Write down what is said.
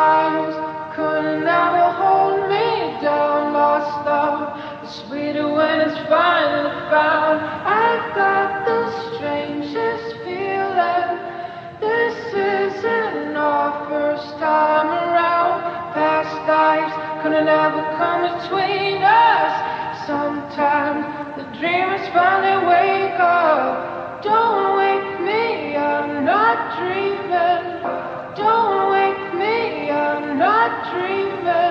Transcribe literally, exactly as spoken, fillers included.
times couldn't ever hold me down. Lost love is sweeter when it's finally found. I got the strangest feeling. This isn't our first time around. Past lives couldn't ever come between us. Sometimes the dreamers finally wake up. Don't wake me, I'm not dreaming. Don't wake me, I'm not dreaming.